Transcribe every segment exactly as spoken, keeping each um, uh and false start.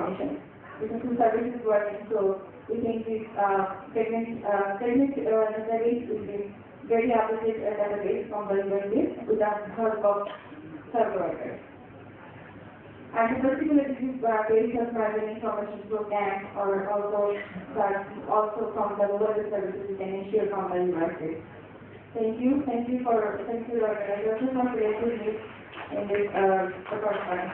information. Because the service is working, so we think this uh, segment, uh, segment uh, database will be very appropriate uh, database combined with this with the help of third providers. And the particular disease uh, base of private information flow can or also that also from the lower services we can ensure combined devices. Thank you. Thank you for thank you for your participation in this uh, conference.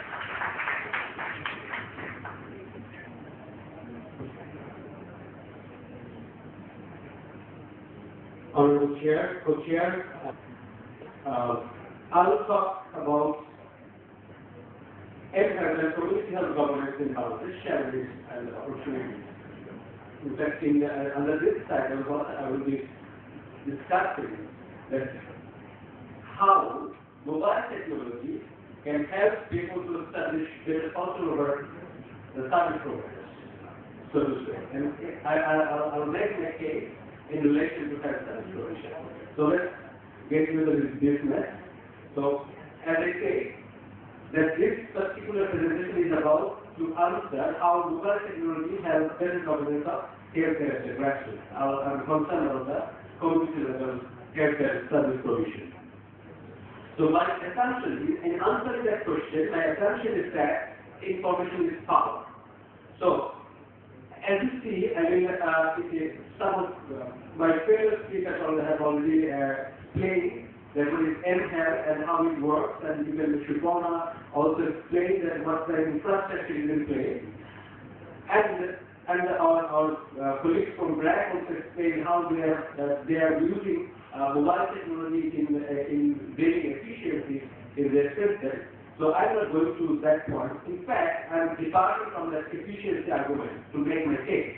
Honorable Chair, Co-Chair, uh, I will talk about and community health governance in Bangladesh, challenges and opportunities. In fact, in, uh, under this title, what I will be discussing that how mobile technology can help people to establish their control over the service providers, so to say. And I, I, I will make a case in relation to health service provision. So let's get into the business. So, as I say, that this particular presentation is about to answer how mobile technology has better governance of healthcare as a question. I'm concerned about the community level healthcare service provision. So my assumption is, in answering that question, my assumption is that information is power. So, as you see, I mean, uh, some of uh, my fellow speakers have already uh, explained that what is M health and how it works, and even Shubhana also explained that what the infrastructure is in place. And, and our, our uh, colleagues from BRAC also explained how they are, uh, they are using uh, mobile technology in, uh, in building efficiency in their system. So I'm not going to that point. In fact, I'm departing from that efficiency argument to make my case.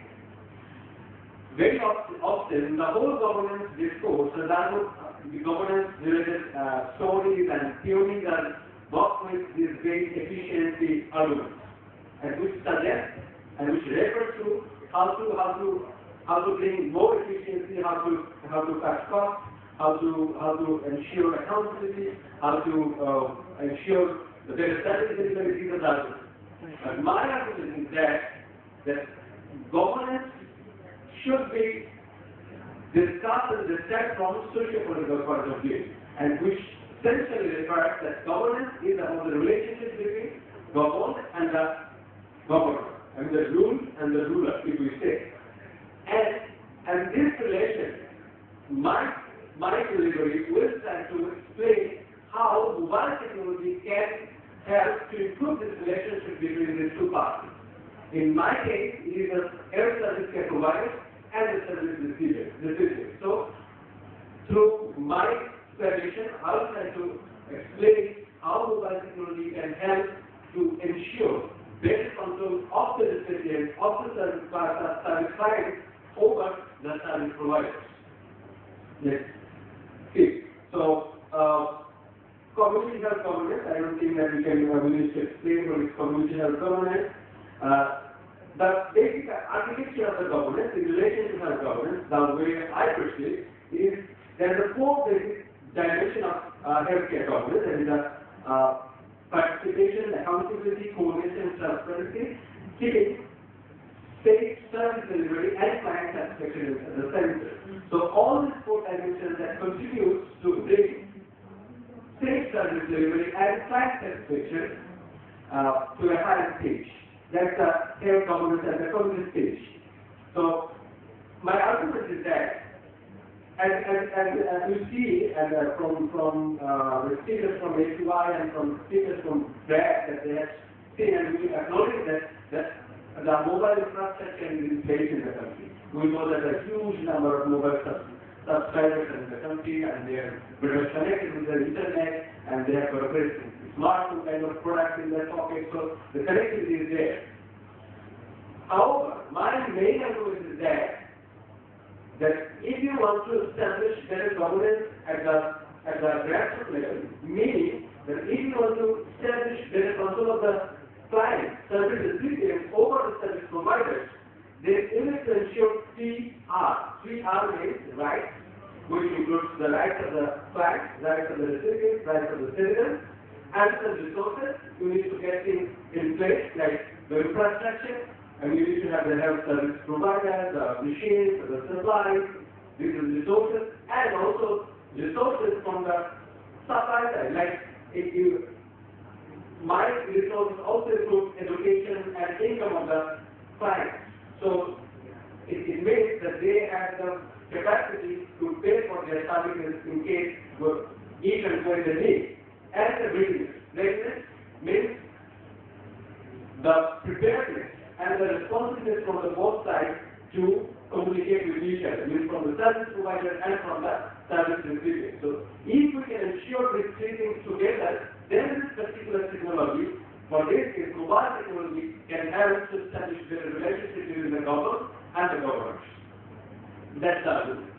Very often, the whole governance discourse, the governance-related uh, stories and theories are work with these very efficiency arguments, and which suggest and which refer to how to how to how to bring more efficiency, how to how to cut costs, how to how to ensure accountability, how to uh, ensure the better service delivery of that. But my argument is that that governance should be discussed and discussed from socio-political point of view, and which essentially refers that governance is about the relationship between governed and the governor, and the rule and the ruler, if we say. And and this relation, my my delivery will try to explain how mobile technology can help to improve this relationship between these two parties. In my case, it is the air service care provider and the service receiver. So, through my explanation, I will try to explain how mobile technology can help to ensure better control of the recipient of the service client over the service providers. Next. Okay. So, uh, community health governance, I don't think that we can uh, we need to explain what is community health governance. Uh, the basic architecture of the governance in relation to health governance, the way I perceive, is there are four basic dimensions of uh, healthcare governance, and the uh, participation, accountability, coordination, transparency, keeping state service delivery and client satisfaction at the center. So all these four dimensions that contribute to bring state service delivery and client satisfaction uh, to a higher stage. That's the health governance at the community stage. So my argument is that, as, as, as, as you see, and uh, from from uh, the speakers from A Q I and from speakers from BRAC, that they have seen, and we acknowledge that that the mobile infrastructure is in place in the country. We know that a huge number of mobile subscribers in the country, and they are very connected with the internet, and they have got a very smart kind of products in their pocket, so the connectivity is there. However, my main argument is that that if you want to establish better governance at the at the grassroots level, meaning that if you want to establish better control of the client, service recipients over the service providers, then you need to ensure three R. Three R means rights, which includes the rights of the client, rights of the recipient, rights of the citizen, and the resources you need to get in, in place, like the infrastructure, and you need to have the health service providers, the machines, the supplies, these are resources, and also resources from the supply side. Like if you, my resources also include education and income of the client. So it, it means that they have the capacity to pay for their services in case even when they need. And the readiness. Readiness means the preparedness and the responsiveness from the both sides to communicate with each other, means from the service provider and from the service recipient. So if we can ensure these three things together, then this particular technology, for this case, mobile technology, can help to establish better relationship between the government and the government. That's our goal.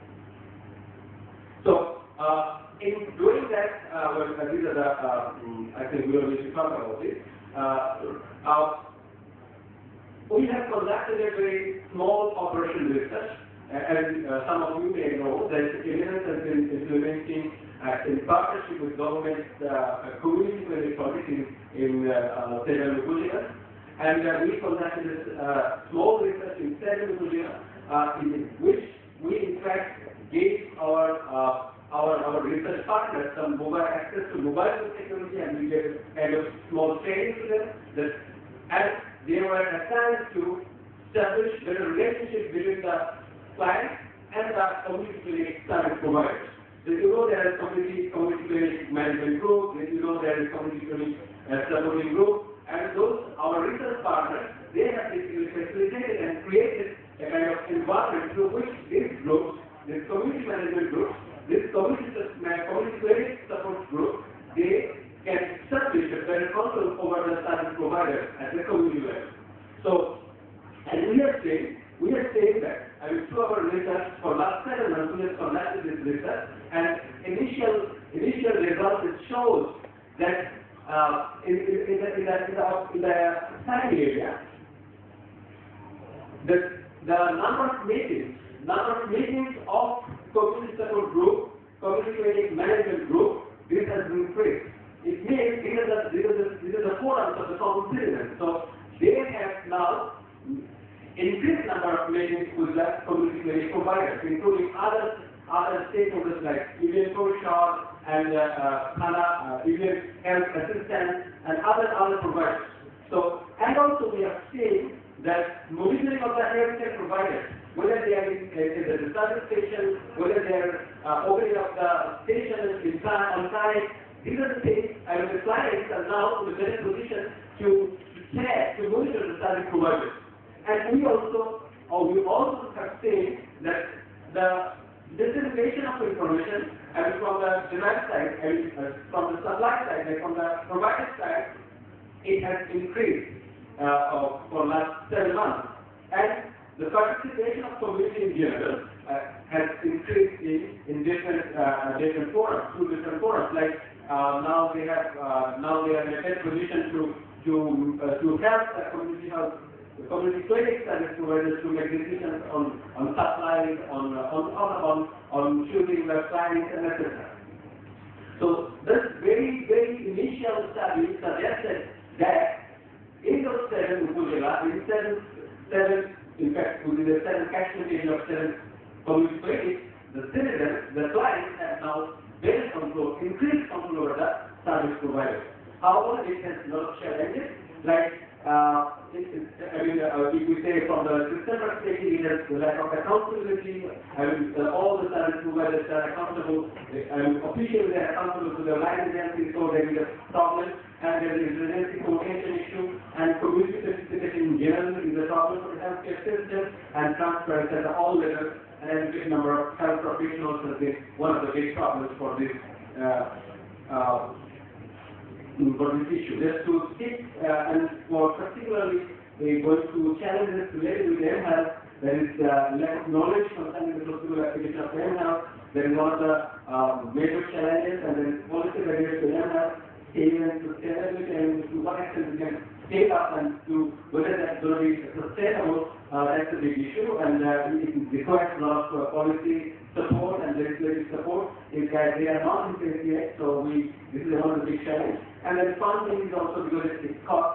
So, uh, in doing that, uh, well, uh, these are the, uh, I think we will need to talk about this. Uh, uh, we have conducted a very small operation research, uh, and uh, some of you may know that Eminence has been implementing uh, in partnership with government uh, community clinic project in, in uh, uh, and uh, we conducted this uh, small research in Seven uh, in which we in fact gave our uh, our our research partners some mobile access to mobile technology, and we gave kind of small training to them that as they were assigned to establish better relationship between the client and the community clinic service providers. So you know there is community community clinic management group, you know there is community clinic uh, supporting group, and those our research partners, they have basically facilitated and created a kind of environment through which these groups, these community management groups, this community, community clinic support group, they can establish a better control over the service provider at the community level. So, and we are saying, we are saying that, I mean, through our research for last seven months, we have conducted this research, and initial initial results it shows that uh, in, in, in, the, in, the, in, the, in the study area, the, the number of meetings, number of meetings of community support group, community clinic management group, this has increased. It means these are the, these are the, these are the forums of the common citizens. So they have now increased number of meetings with the community clinic providers, including other other stakeholders like Indian Social and uh, uh, uh, Indian Health Assistance and other other providers. So, and also we have seen that monitoring of the healthcare providers, whether they are in, in the service station, whether they are uh, opening up the station in time, on time, these are the things, and the clients are now in a better position to check, to monitor the service providers. And we also, or we also have seen that the dissemination of information, and from the demand side, and uh, from the supply side, and from the provider side, it has increased uh, for last seven months. And the participation of community in general uh, has increased in, in different uh, different forums, through different forums. Like uh, now they have uh, now they are in a better position to to uh, to help the community health, the community clinic service providers to make decisions on on supplies, on uh, on on on, on choosing websites and et cetera. So this very very initial study suggested that in those seven Upujila, in seven seven in fact, within the seven catchment area of seven community clinics, the citizens, the clients have now better control, increased control over the service providers. However, it has a lot of challenges, like, uh, it, it, I mean, uh, if we say from the system perspective, it has the lack of accountability. I mean, uh, all the service providers are accountable, and officially they are accountable to the line agency, so there is a problem, and there is a residency coordination issue, and community participation in general is a problem for the healthcare system, and transparency at all levels, and a big number of health professionals has been one of the big problems for this uh, uh, for this issue. Just to stick, uh, and for particularly uh, going to challenges related with M health, there is uh, lack of knowledge concerning the possible application of M health. There is one of the uh, major challenges, and there is policy barriers to M health, even to sustainability, and to what extent we can scale up and to whether that's going to be sustainable. Uh, that's a big issue, and uh, it requires a lot of uh, policy support and legislative support. Is that they are not in place yet, so we this is one of the big challenges. And then funding is also because it's cost.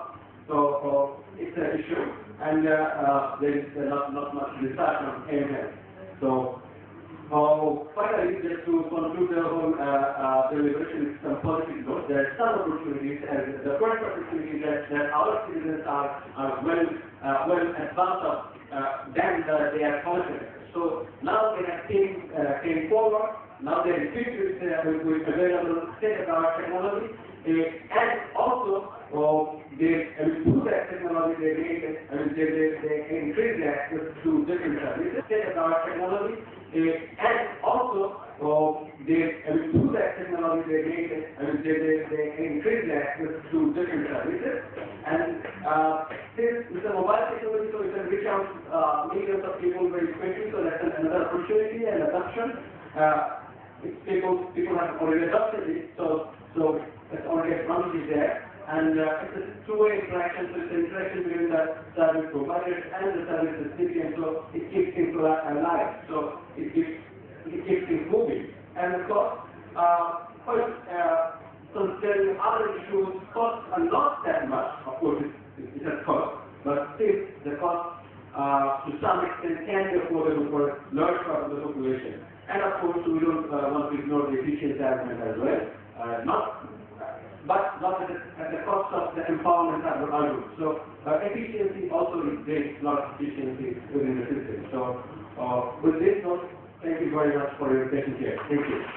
So uh, it's an issue, and uh, uh, there is uh, not, not much research on A M L. So uh, finally, just to conclude the whole uh, uh, deliberation with some positive notes, there are some opportunities, and the first opportunity that, that our citizens are, are well, uh, well advanced of uh, than uh, they are confident. So now they have came, uh, came forward, now they are equipped with, uh, with, with available state-of-the-art technology, uh, and also uh, they, uh, through that technology they make, uh, they, they, they increase their access to different services, state-of-the-art technology, uh, and also uh, they, uh, through that technology they make, uh, they, they, they increase their access to different services, and uh, since with the mobile technology, so we can reach out uh, millions of people very quickly, so that's another opportunity and adoption. Uh, people, people have already adopted it, so, so it's already technology there. And uh, it's a two-way interaction, so it's an interaction between the service providers and the service recipient, so it keeps things alive, so it keeps, it keeps things moving. And of course, uh, first, uh, concerning other issues, costs are not that much, of course it, it has cost, but still the cost uh, to some extent can be affordable for large part of the population. And of course, we don't uh, want to ignore the efficiency element as well, uh, not but not at the, at the cost of the empowerment of the argument. So uh, efficiency also brings a lot of efficiency within the system. So uh, with this note, thank you very much for your attention here. Thank you.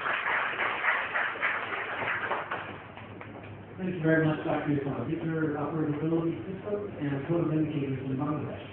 Thank you very much, Doctor Yusuf. These are operability systems and code of indicators in Bangladesh.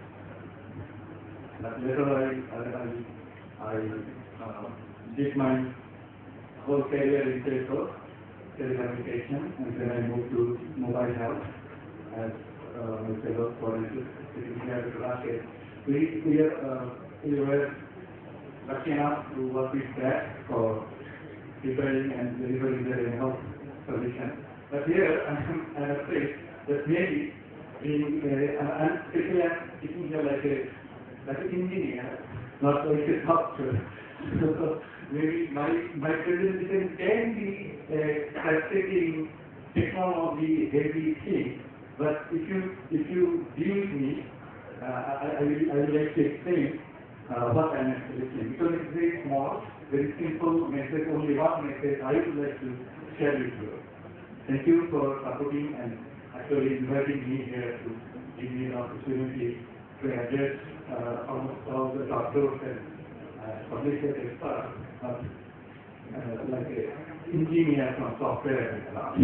Later I, I, I uh, did my whole career in telco, telecommunication, and then I moved to mobile health as uh, my fellow for sitting here to last year. We, we, are, uh, we were lucky enough to work with that for preparing and delivering the health solution. But here I'm, I'm afraid that maybe being uh, I'm especially I'm speaking here like a like an engineer, not like a doctor. So maybe my my presentation can be uh, frustrating technology heavy thing, but if you if you deal with me, uh, I, I will I will like to explain uh, what I'm actually saying, because it's very small, very simple message, only one message I would like to share with you. Thank you for supporting and actually inviting me here to give me an opportunity to address uh, almost all the doctors and uh, public experts, not uh, like an engineer from software and all.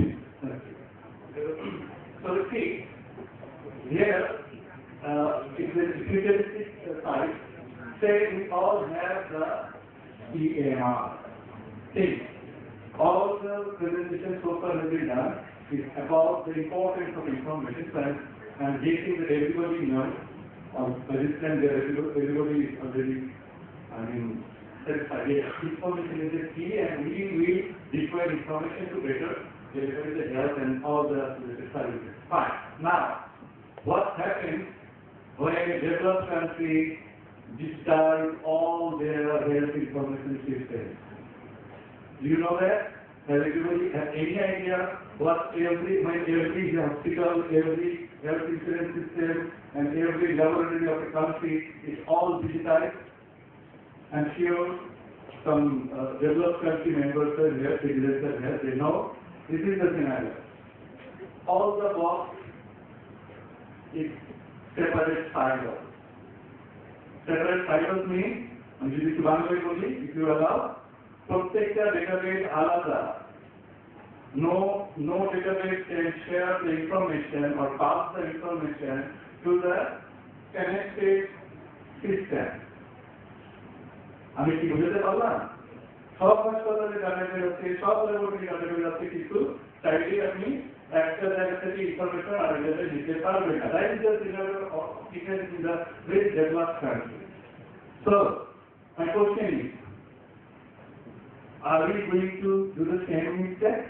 So the key here uh, is the futuristic side. Say we all have the E M R thing. All the presentations so far have been done is about the importance of information and, and getting that everybody knows, or understand that everybody is already, I mean, satisfied. Yes, information is the key, and we will deploy information to better deliver the health and all the services. Fine. Now, what happens when a developed country digitize all their health information systems? Do you know that? Does everybody have any idea what every, when every hospital, every health insurance system, and every laboratory of the country is all digitized? I'm sure some uh, developed country members are here, citizens are here, they know this is the scenario. All the box is separate silos. Separate silos means, if you allow, প্রত্যেকটা database আলাদা. No, no database can share the information or pass the information to the connected system. আমি কি বুঝতে পারলাম? সব হাসপাতালে database আছে, সব ল্যাবরেটরি database আছে, কিন্তু চাইলে আপনি একটা জায়গা থেকে ইনফরমেশন আরেক জায়গায় নিতে পারবেন না. That is the scenario of difference in the very developed country. So, my question is, are we going to do the same mistake?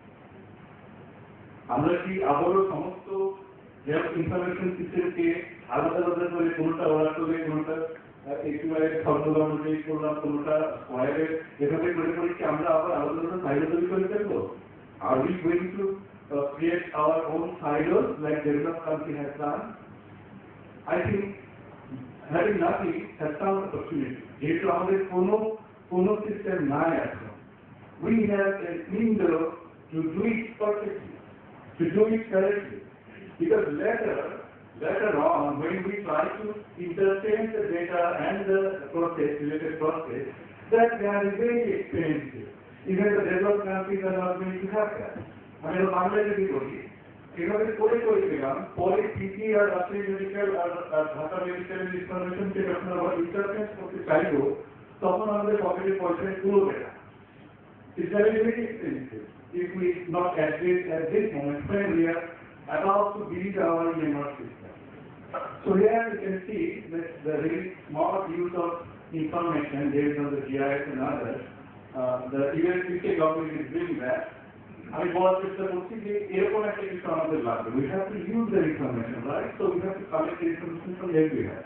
আমরা কি আবারও সমস্ত হেলথ ইনফরমেশন সিস্টেমকে আলাদা আলাদা করে কোনটা ওরা করে কোনটা একেবারে ফর্মুলা অনুযায়ী করলাম কোনটা স্কোয়ারের এভাবে করে করে কি আমরা আবার আলাদা আলাদা ফাইল তৈরি করে ফেলবো? Are we going to uh, create our own silos like developed country has done. I think having nothing has some opportunity. যেহেতু আমাদের কোনো কোনো সিস্টেম নাই এখন, we have a window to do it perfectly, to do it correctly. Because later, later on, when we try to interchange the data and the process, related process, that can be very expensive. Even the developed countries are not going to have that. I mean, Bangladesh is okay. এভাবে করে করে দিলাম, পরে পিপি আর Rajshahi medical আর ঢাকা মেডিকেলের ইনফরমেশনকে যখন আবার ইন্টারফেস করতে চাইবো, তখন আমাদের পকেটে পয়সা কুলোবে না। It's very, very expensive if we not address at this moment when we are about to build our E M R system. So here you can see that the very small use of information based on the G I S and others, uh, the U S U K government is doing that. আমি বলার চেষ্টা করছি যে এরকম একটা কিছু আমাদের লাগবে। We have to use the information, right? So we have to collect the information from everywhere.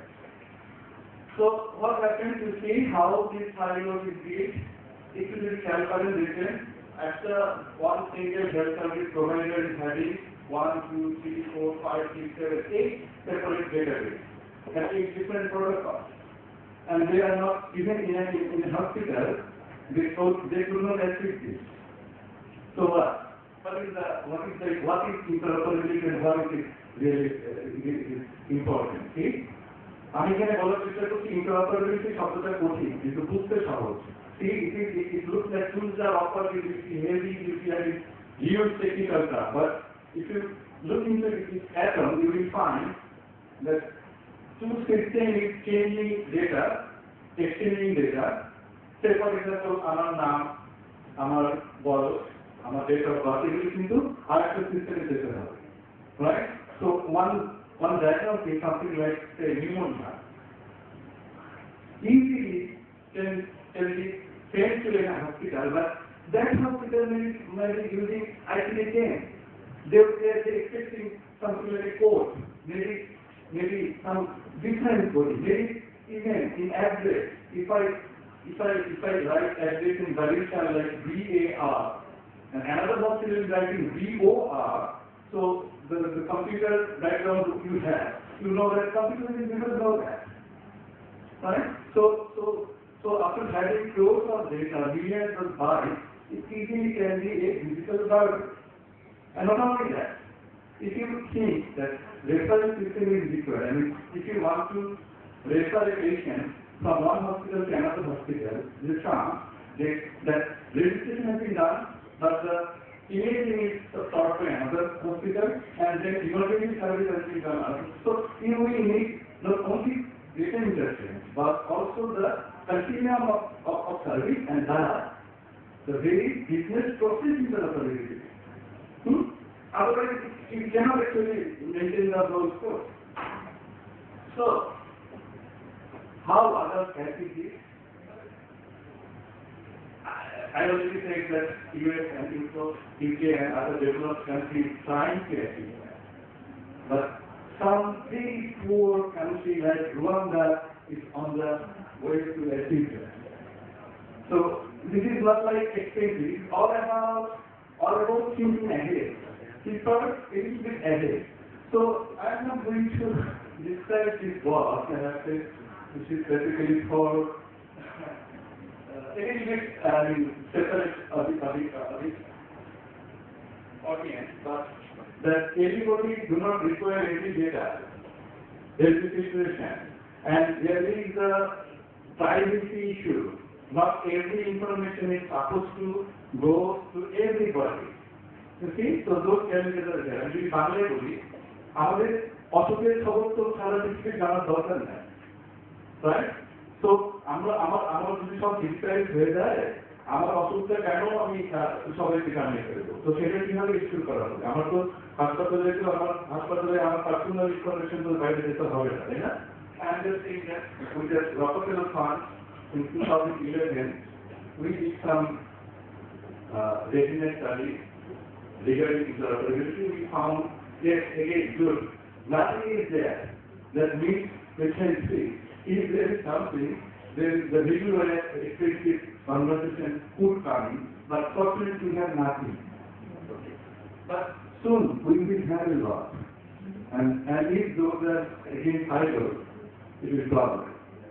So what happens, you see how this silo is built. It will be calculated written as the one single health service provider is having one, two, three, four, five, six, seven, eight separate database having different protocols. And they are not, even in a, in a hospital, they, they could not achieve this. So what? What is the what is the what is interoperability and what is really uh, is important? See, আমি এখানে বলার চেষ্টা করছি interoperability শব্দটা কঠিন কিন্তু বুঝতে সহজ। See, it is it, it looks like tools are offered, it is heavy, it is huge technical stuff. But if you look into this atom, you will find that two system is changing data, exchanging data. Say for example, আমার নাম, আমার বয়স, our data of birth, it will into our system is data, right? So one one diagnosis is something like say pneumonia. Easily can can be sent to a hospital, but that hospital may, may be using I C D ten. They they are expecting something like a code, maybe maybe some different code, maybe even in address. If I if I if I write address in Barisha like B A R. And another hospital is writing V O R, so the, the computer background you have, you know that computer will never know that. Right? So, so, so after having crores of data, millions of bytes, it easily can be a physical burden. And not only that, if you think that referral system is required, I mean, if you want to refer a patient from one hospital to another hospital, there is chance that, that registration has been done, but the imaging is stored to another hospital, and then emergency service has been done. So you will need not only data interchange, but also the continuum of, of, of service and that the very business process interoperability. Hmm? Otherwise, you cannot actually maintain the whole scope. So, how others can be this? I already said that U S and U K and other developed countries trying to achieve that. But some very poor country like Rwanda is on the way to achieve that. So this is not like expensive, it's all about all about thinking ahead. It's sort of a little bit ahead. So I'm not going to describe this work, and I say this is basically for a little bit uh, separate of the, of the, of the audience, but that everybody do not require any data. There is a situation, and there is a privacy issue. Not every information is supposed to go to everybody. You see, so those challenges are there. And if we boli, আমাদের অসুখের খবর তো সারা পৃথিবীর জানার দরকার নেই, right? So, আমরা আমার আমার যদি সব ডিজিটাইজ হয়ে যায়, আমার অসুখটা কেন আমি সবাইকে জানিয়ে ফেলবো? তো সেটা কিভাবে ইস্যুর করা হবে? আমার তো হাসপাতালে তো আমার হাসপাতালে আমার পার্সোনাল ইনফরমেশন তো বাইরে যেতে হবে না, তাই না? I'm just saying that with the Rockefeller Fund in two thousand eleven, we did some uh, readiness studies regarding interoperability. We found, yes, again, good. Nothing is there that means we can see. If there is something, then the visual expressive conversation could come in, but fortunately we have nothing. Okay. But soon we will have a lot. And, and if those are again idle, it will problem.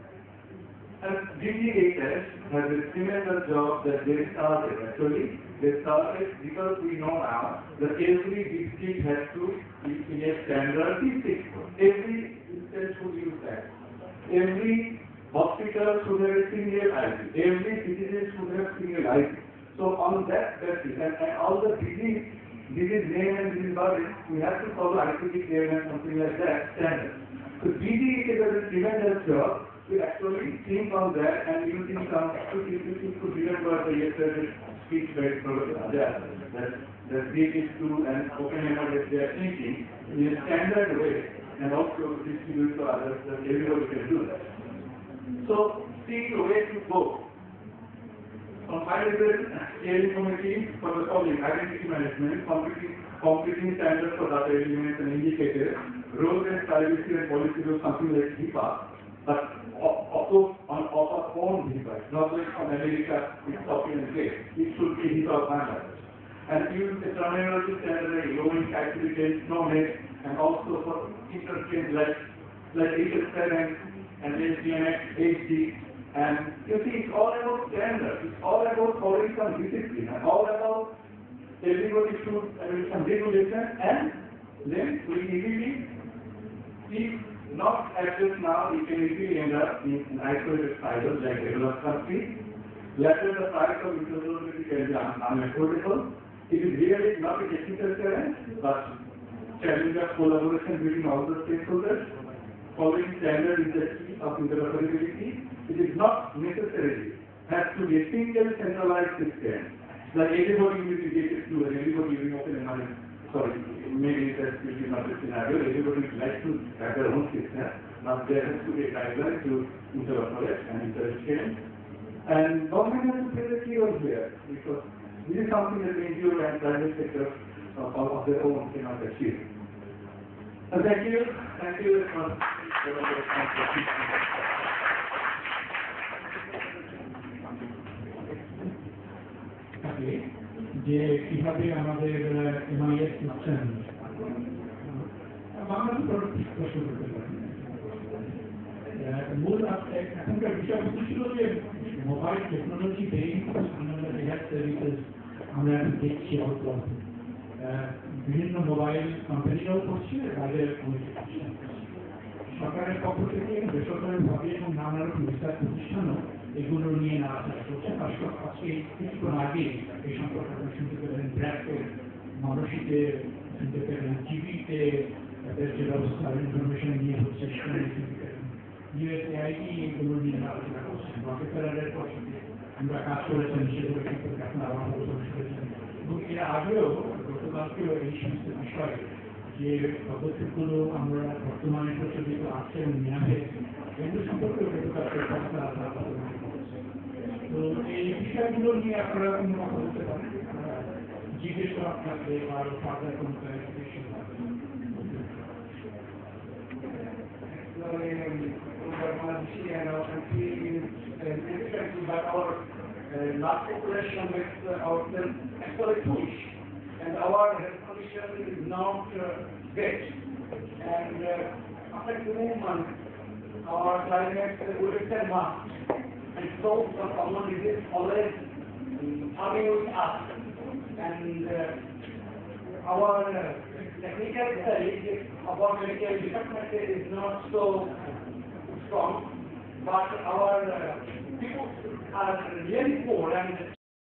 And D G H S has a similar job that they started. Actually, they started because we know now that every district has to be a standard district. Every instance should use that. Every hospital should have a single I P. Every citizen should have single I P. So on that basis, and, and all the disease, disease name and disease body, we have to follow I C D name and something like that standard. So D G H S has a tremendous job. We actually think on that and using some to to remember the yesterday's speech by Professor Ajay that that this is to an open ended they are thinking in a standard way and also distribute to others that everybody can do that. So see the way to go. On high level steering committee for the public identity management, completing completing standards for data elements and indicators, roles and privacy and policy rules, something like HIPAA, but of course on our own device, not like from America, it's copy and paste. It should be HIPAA standards. And use the terminology standard like roaming activities, no net, and also for interchange like like H S seven and H D M X, H D. And you see, it's all about standards. It's all about following some discipline, and all about everybody should I mean some regulation, and then we easily if not access now, you can easily end up in an isolated silos like developed countries. Later, the price of interoperability can be un unaffordable. It is really not a technical challenge, but challenge of collaboration between all the stakeholders. Following standard is the key of interoperability. It is not necessarily has to be a single centralized system. Like everybody will be gated to and everybody will be open and honest. Sorry, maybe that will be not the scenario. Everybody would like to have their own system, but there has to be a guideline to interoperate and interchange. And government has to play the key role here, because this is something that the N G O and private sector of, of their own cannot achieve. And thank you. Thank you very much. যে কিভাবে আমাদের MIS system Bangladesh প্রশ্ন করতে পারি মূল এখনকার বিষয়বস্তু ছিল যে মোবাইল টেকনোলজি বেরিয়ে আমরা হেলথ সার্ভিসেস আমরা দেখছি অল্প বিভিন্ন মোবাইল কোম্পানিরাও করছে তাদের সরকারের পক্ষ থেকে বেসরকারিভাবে এবং নানা রকম রিসার্চ প্রতিষ্ঠানও এগুলো নিয়ে নাড়াচাড়া করছে। আজকে কিছুক্ষণ আগে এই সম্পর্কে আপনি শুনতে পেলেন ব্র্যাকের মানসিকে শুনতে পেলেন টিভিতে তাদের যে ব্যবস্থা ইনফরমেশন নিয়ে হচ্ছে সেখানে শুনতে পেলেন ইউএসএআইডি এগুলো নিয়ে নাড়াচাড়া করছে রকেফেলারের পর আমরা কাজ করেছেন সেগুলো সম্পর্কে আপনারা আমার আলোচনা শুনেছেন এবং এর আগেও গতকালকেও এই সমস্ত বিষয়ে যে পদক্ষেপগুলো আমরা বর্তমানে প্রচলিত আছে এবং নেওয়া হয়েছে এগুলো সম্পর্কে তো এই বিষয়গুলো নিয়ে আপনারা কোনো কথা বলতে পারেন জিজ্ঞেস আপনাকে আরো ফার্দার কোনো clarification but our uh, last population with uh, our actually push, and our health condition is not uh, great. And uh, after the movement, our climate uh, will return much. And so the common disease always um, coming with us. And uh, our uh, technical study, our medical department is not so strong, but our uh, people are really poor and